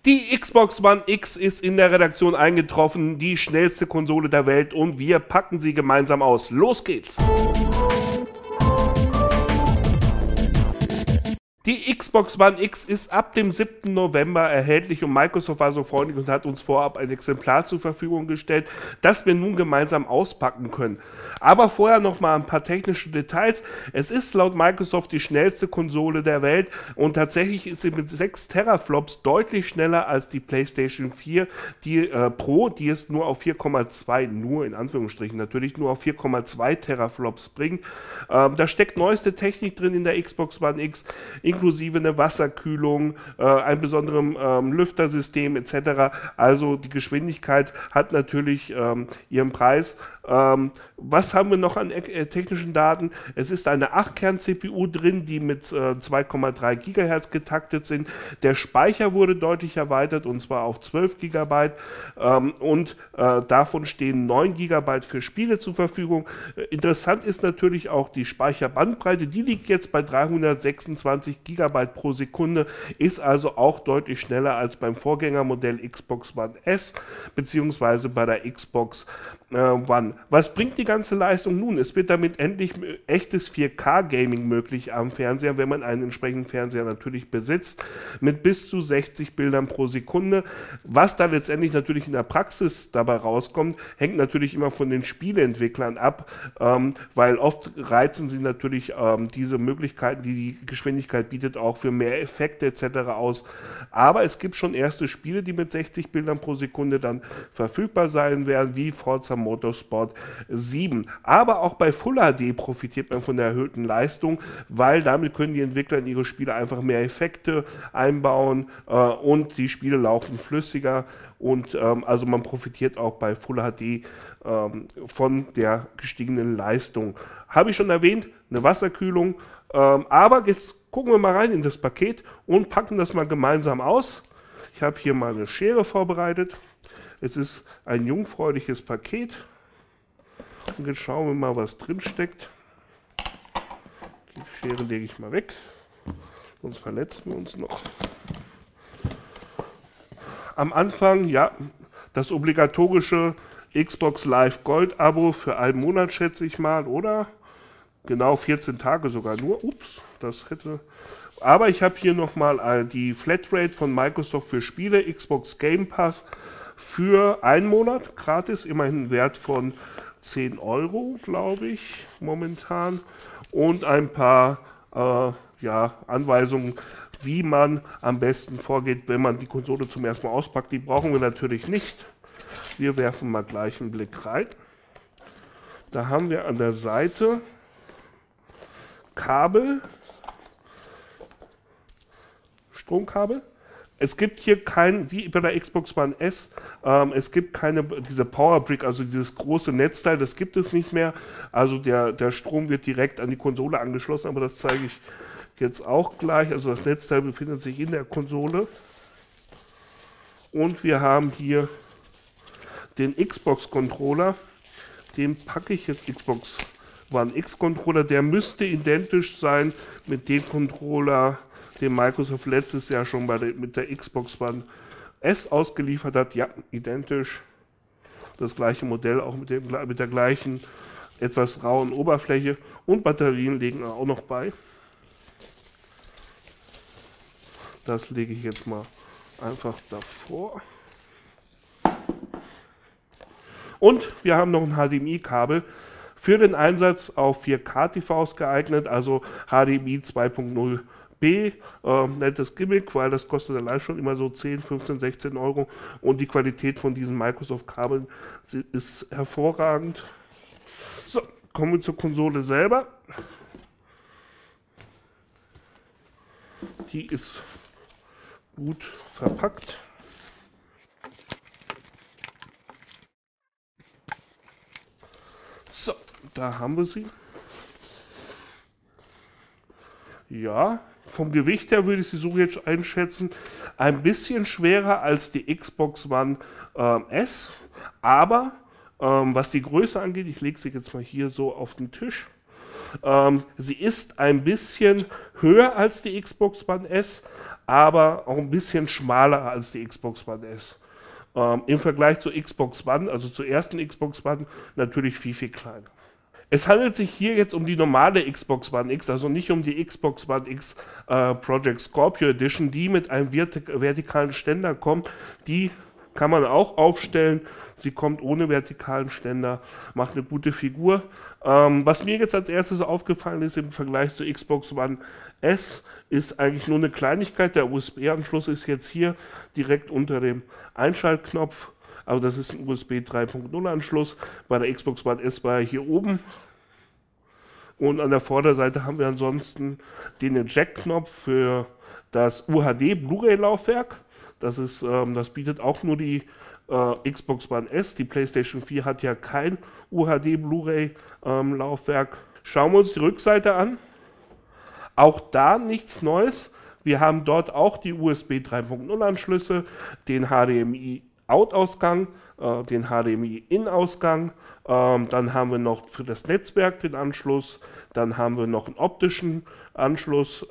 Die Xbox One X ist in der Redaktion eingetroffen, die schnellste Konsole der Welt, und wir packen sie gemeinsam aus. Los geht's! Die Xbox One X ist ab dem 7. November erhältlich und Microsoft war so freundlich und hat uns vorab ein Exemplar zur Verfügung gestellt, das wir nun gemeinsam auspacken können. Aber vorher noch mal ein paar technische Details. Es ist laut Microsoft die schnellste Konsole der Welt und tatsächlich ist sie mit 6 Teraflops deutlich schneller als die PlayStation 4 Pro, die es nur auf 4,2, nur in Anführungsstrichen natürlich, nur auf 4,2 Teraflops bringt. Da steckt neueste Technik drin in der Xbox One X, inklusive eine Wasserkühlung, ein besonderem Lüftersystem etc. Also die Geschwindigkeit hat natürlich ihren Preis. Was haben wir noch an technischen Daten? Es ist eine 8-Kern-CPU drin, die mit 2,3 GHz getaktet sind. Der Speicher wurde deutlich erweitert und zwar auf 12 GB und davon stehen 9 GB für Spiele zur Verfügung. Interessant ist natürlich auch die Speicherbandbreite, die liegt jetzt bei 326 GB pro Sekunde, ist also auch deutlich schneller als beim Vorgängermodell Xbox One S beziehungsweise bei der Xbox One. Was bringt die ganze Leistung nun? Es wird damit endlich echtes 4K-Gaming möglich am Fernseher, wenn man einen entsprechenden Fernseher natürlich besitzt, mit bis zu 60 Bildern pro Sekunde. Was da letztendlich natürlich in der Praxis dabei rauskommt, hängt natürlich immer von den Spieleentwicklern ab, weil oft reizen sie natürlich diese Möglichkeiten, die die Geschwindigkeit bietet, auch für mehr Effekte etc. aus. Aber es gibt schon erste Spiele, die mit 60 Bildern pro Sekunde dann verfügbar sein werden, wie Forza Motorsport 7. Aber auch bei Full HD profitiert man von der erhöhten Leistung, weil damit können die Entwickler in ihre Spiele einfach mehr Effekte einbauen und die Spiele laufen flüssiger und also man profitiert auch bei Full HD von der gestiegenen Leistung. Habe ich schon erwähnt, eine Wasserkühlung, aber jetzt gucken wir mal rein in das Paket und packen das mal gemeinsam aus. Ich habe hier mal eine Schere vorbereitet. Es ist ein jungfräuliches Paket. Und jetzt schauen wir mal, was drin steckt. Die Schere lege ich mal weg, sonst verletzen wir uns noch. Am Anfang, ja, das obligatorische Xbox Live Gold Abo für einen Monat, schätze ich mal, oder? Genau 14 Tage sogar nur. Ups, das hätte... Aber ich habe hier nochmal die Flatrate von Microsoft für Spiele, Xbox Game Pass, für einen Monat gratis, immerhin einen Wert von 10 Euro, glaube ich, momentan. Und ein paar Anweisungen, wie man am besten vorgeht, wenn man die Konsole zum ersten Mal auspackt. Die brauchen wir natürlich nicht. Wir werfen mal gleich einen Blick rein. Da haben wir an der Seite Kabel, Stromkabel. Es gibt hier kein, wie bei der Xbox One S, es gibt keine, diese Powerbrick, also dieses große Netzteil, das gibt es nicht mehr. Also der Strom wird direkt an die Konsole angeschlossen, aber das zeige ich jetzt auch gleich. Also das Netzteil befindet sich in der Konsole. Und wir haben hier den Xbox-Controller. Den packe ich jetzt, Xbox One X-Controller. Der müsste identisch sein mit dem Controller, den Microsoft letztes Jahr schon mit der Xbox One S ausgeliefert hat. Ja, identisch. Das gleiche Modell, auch mit der gleichen etwas rauen Oberfläche. Und Batterien legen auch noch bei. Das lege ich jetzt mal einfach davor. Und wir haben noch ein HDMI-Kabel für den Einsatz auf 4K-TVs geeignet, also HDMI 2.0. Nettes Gimmick, weil das kostet allein schon immer so 10, 15, 16 Euro und die Qualität von diesen Microsoft-Kabeln ist hervorragend. So, kommen wir zur Konsole selber. Die ist gut verpackt. So, da haben wir sie. Ja, vom Gewicht her würde ich sie so jetzt einschätzen, ein bisschen schwerer als die Xbox One S, aber was die Größe angeht, ich lege sie jetzt mal hier so auf den Tisch, Sie ist ein bisschen höher als die Xbox One S, aber auch ein bisschen schmaler als die Xbox One S. Im Vergleich zur Xbox One, also zur ersten Xbox One, natürlich viel, viel kleiner. Es handelt sich hier jetzt um die normale Xbox One X, also nicht um die Xbox One X Project Scorpio Edition, die mit einem vertikalen Ständer kommt. Die kann man auch aufstellen. Sie kommt ohne vertikalen Ständer, macht eine gute Figur. Was mir jetzt als erstes aufgefallen ist im Vergleich zur Xbox One S, ist eigentlich nur eine Kleinigkeit. Der USB-Anschluss ist jetzt hier direkt unter dem Einschaltknopf. Also das ist ein USB 3.0 Anschluss. Bei der Xbox One S war er hier oben. Und an der Vorderseite haben wir ansonsten den Eject-Knopf für das UHD Blu-ray-Laufwerk. Das bietet auch nur die Xbox One S. Die PlayStation 4 hat ja kein UHD Blu-ray-Laufwerk. Schauen wir uns die Rückseite an. Auch da nichts Neues. Wir haben dort auch die USB 3.0 Anschlüsse, den HDMI Out-Ausgang, den HDMI-In-Ausgang, dann haben wir noch für das Netzwerk den Anschluss, dann haben wir noch einen optischen Anschluss,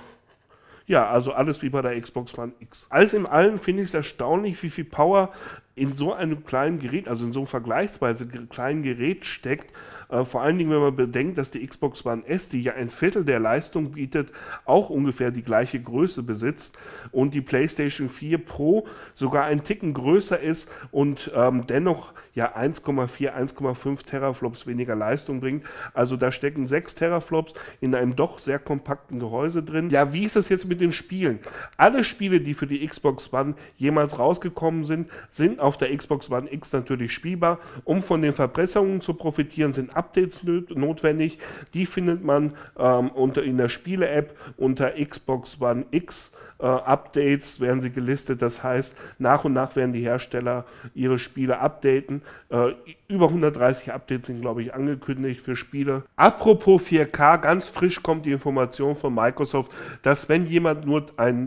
ja, also alles wie bei der Xbox One X. Alles in allem finde ich es erstaunlich, wie viel Power in so einem kleinen Gerät, also in so einem vergleichsweise kleinen Gerät steckt. Vor allen Dingen, wenn man bedenkt, dass die Xbox One S, die ja ein Viertel der Leistung bietet, auch ungefähr die gleiche Größe besitzt und die PlayStation 4 Pro sogar einen Ticken größer ist und dennoch ja 1,4, 1,5 Teraflops weniger Leistung bringt. Also da stecken 6 Teraflops in einem doch sehr kompakten Gehäuse drin. Ja, wie ist das jetzt mit den Spielen? Alle Spiele, die für die Xbox One jemals rausgekommen sind, sind auf der Xbox One X natürlich spielbar. Um von den Verbesserungen zu profitieren, sind Updates notwendig. Die findet man in der Spiele-App unter Xbox One X. Updates werden sie gelistet, das heißt, nach und nach werden die Hersteller ihre Spiele updaten. Über 130 Updates sind, glaube ich, angekündigt für Spiele. Apropos 4K, ganz frisch kommt die Information von Microsoft, dass wenn jemand nur einen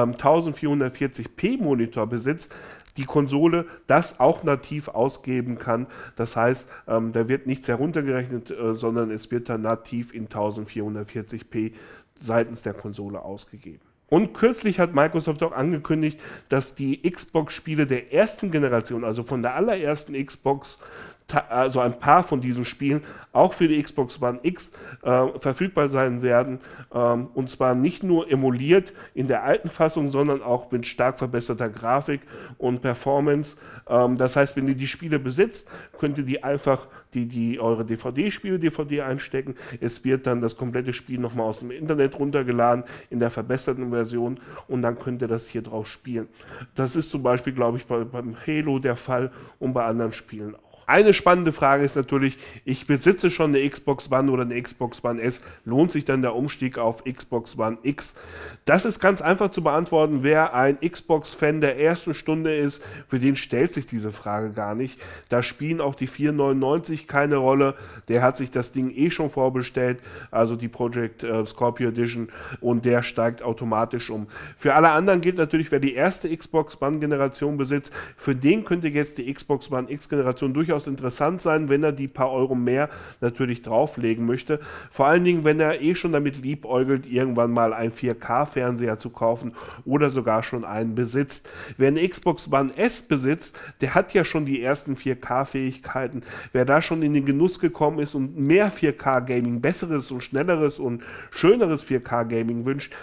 1440p Monitor besitzt, die Konsole das auch nativ ausgeben kann. Das heißt, da wird nichts heruntergerechnet, sondern es wird dann nativ in 1440p seitens der Konsole ausgegeben. Und kürzlich hat Microsoft auch angekündigt, dass die Xbox-Spiele der ersten Generation, also von der allerersten Xbox, also ein paar von diesen Spielen auch für die Xbox One X verfügbar sein werden. Und zwar nicht nur emuliert in der alten Fassung, sondern auch mit stark verbesserter Grafik und Performance. Das heißt, wenn ihr die Spiele besitzt, könnt ihr die einfach eure DVD einstecken. Es wird dann das komplette Spiel nochmal aus dem Internet runtergeladen in der verbesserten Version und dann könnt ihr das hier drauf spielen. Das ist zum Beispiel, glaube ich, beim Halo der Fall und bei anderen Spielen auch. Eine spannende Frage ist natürlich, ich besitze schon eine Xbox One oder eine Xbox One S, lohnt sich dann der Umstieg auf Xbox One X? Das ist ganz einfach zu beantworten. Wer ein Xbox-Fan der ersten Stunde ist, für den stellt sich diese Frage gar nicht. Da spielen auch die 4,99 keine Rolle. Der hat sich das Ding eh schon vorbestellt, also die Project Scorpio Edition, und der steigt automatisch um. Für alle anderen gilt natürlich, wer die erste Xbox One-Generation besitzt, für den könnte jetzt die Xbox One X-Generation durchaus interessant sein, wenn er die paar Euro mehr natürlich drauflegen möchte. Vor allen Dingen, wenn er eh schon damit liebäugelt, irgendwann mal einen 4K-Fernseher zu kaufen oder sogar schon einen besitzt. Wer eine Xbox One S besitzt, der hat ja schon die ersten 4K-Fähigkeiten. Wer da schon in den Genuss gekommen ist und mehr 4K-Gaming, besseres und schnelleres und schöneres 4K-Gaming wünscht,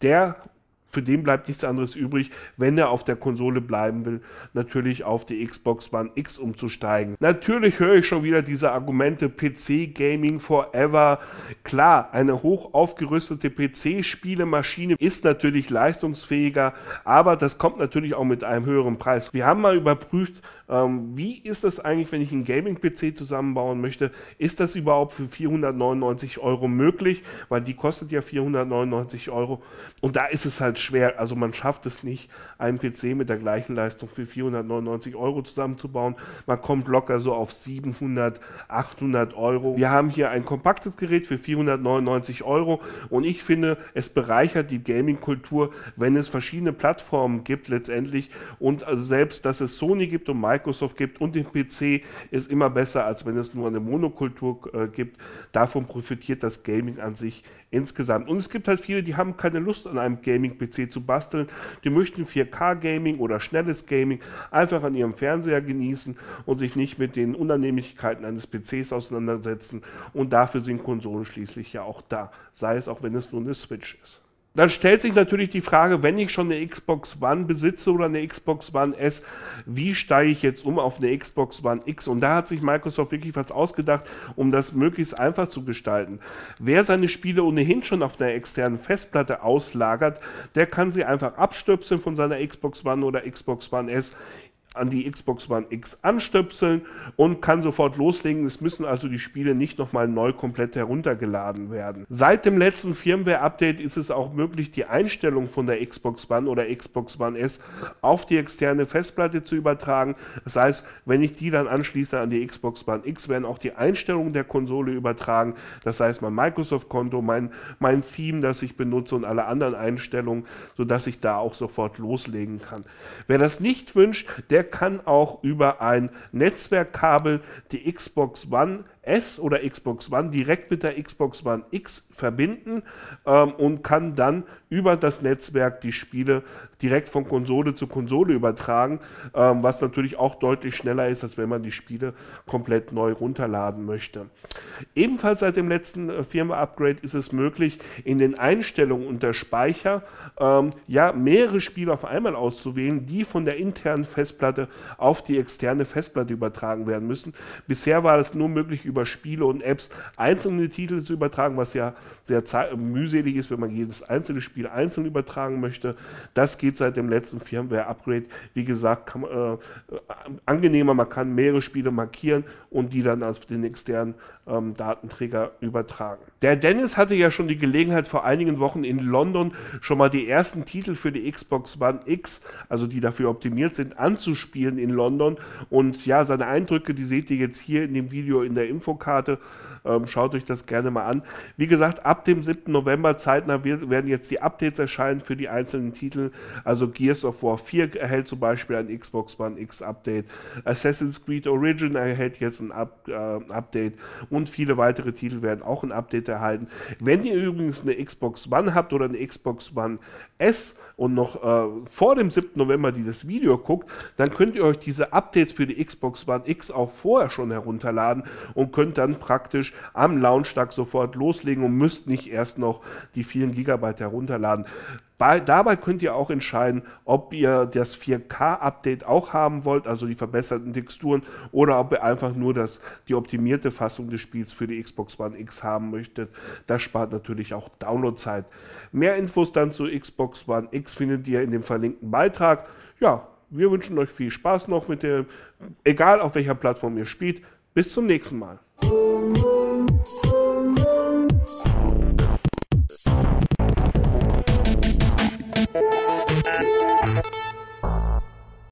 für den bleibt nichts anderes übrig, wenn er auf der Konsole bleiben will, natürlich auf die Xbox One X umzusteigen. Natürlich höre ich schon wieder diese Argumente, PC Gaming Forever. Klar, eine hoch aufgerüstete PC-Spielemaschine ist natürlich leistungsfähiger, aber das kommt natürlich auch mit einem höheren Preis. Wir haben mal überprüft, wie ist das eigentlich, wenn ich einen Gaming-PC zusammenbauen möchte? Ist das überhaupt für 499 € möglich? Weil die kostet ja 499 €. Und da ist es halt schwer, also man schafft es nicht, einen PC mit der gleichen Leistung für 499 Euro zusammenzubauen. Man kommt locker so auf 700, 800 Euro. Wir haben hier ein kompaktes Gerät für 499 Euro und ich finde, es bereichert die Gaming-Kultur, wenn es verschiedene Plattformen gibt letztendlich und also selbst, dass es Sony gibt und Microsoft gibt und den PC ist immer besser, als wenn es nur eine Monokultur gibt. Davon profitiert das Gaming an sich insgesamt. Und es gibt halt viele, die haben keine Lust an einem Gaming-PC zu basteln. Die möchten 4K-Gaming oder schnelles Gaming einfach an ihrem Fernseher genießen und sich nicht mit den Unannehmlichkeiten eines PCs auseinandersetzen. Und dafür sind Konsolen schließlich ja auch da. Sei es auch, wenn es nur eine Switch ist. Dann stellt sich natürlich die Frage, wenn ich schon eine Xbox One besitze oder eine Xbox One S, wie steige ich jetzt um auf eine Xbox One X? Und da hat sich Microsoft wirklich was ausgedacht, um das möglichst einfach zu gestalten. Wer seine Spiele ohnehin schon auf einer externen Festplatte auslagert, der kann sie einfach abstöpseln von seiner Xbox One oder Xbox One S an die Xbox One X anstöpseln und kann sofort loslegen. Es müssen also die Spiele nicht nochmal neu komplett heruntergeladen werden. Seit dem letzten Firmware-Update ist es auch möglich, die Einstellung von der Xbox One oder Xbox One S auf die externe Festplatte zu übertragen. Das heißt, wenn ich die dann anschließe an die Xbox One X, werden auch die Einstellungen der Konsole übertragen. Das heißt, mein Microsoft-Konto, mein Theme, das ich benutze und alle anderen Einstellungen, sodass ich da auch sofort loslegen kann. Wer das nicht wünscht, der kann auch über ein Netzwerkkabel die Xbox One S oder Xbox One direkt mit der Xbox One X verbinden und kann dann über das Netzwerk die Spiele direkt von Konsole zu Konsole übertragen, was natürlich auch deutlich schneller ist, als wenn man die Spiele komplett neu runterladen möchte. Ebenfalls seit dem letzten Firmware-Upgrade ist es möglich, in den Einstellungen unter Speicher mehrere Spiele auf einmal auszuwählen, die von der internen Festplatte auf die externe Festplatte übertragen werden müssen. Bisher war es nur möglich, über Spiele und Apps einzelne Titel zu übertragen, was ja sehr mühselig ist, wenn man jedes einzelne Spiel einzeln übertragen möchte. Das geht seit dem letzten Firmware-Upgrade. Wie gesagt, angenehmer, man kann mehrere Spiele markieren und die dann auf den externen Datenträger übertragen. Der Dennis hatte ja schon die Gelegenheit, vor einigen Wochen in London schon mal die ersten Titel für die Xbox One X, also die dafür optimiert sind, anzuspielen in London. Und ja, seine Eindrücke, die seht ihr jetzt hier in dem Video in der Infokarte. Schaut euch das gerne mal an. Wie gesagt, ab dem 7. November zeitnah werden jetzt die Updates erscheinen für die einzelnen Titel. Also Gears of War 4 erhält zum Beispiel ein Xbox One X Update. Assassin's Creed Origin erhält jetzt ein Update und viele weitere Titel werden auch ein Update erhalten. Wenn ihr übrigens eine Xbox One habt oder eine Xbox One S und noch vor dem 7. November dieses Video guckt, dann könnt ihr euch diese Updates für die Xbox One X auch vorher schon herunterladen und könnt dann praktisch am Launchtag sofort loslegen und müsst nicht erst noch die vielen Gigabyte herunterladen. Dabei könnt ihr auch entscheiden, ob ihr das 4K-Update auch haben wollt, also die verbesserten Texturen, oder ob ihr einfach nur die optimierte Fassung des Spiels für die Xbox One X haben möchtet. Das spart natürlich auch Downloadzeit. Mehr Infos dann zu Xbox One X findet ihr in dem verlinkten Beitrag. Ja, wir wünschen euch viel Spaß noch mit egal auf welcher Plattform ihr spielt. Bis zum nächsten Mal.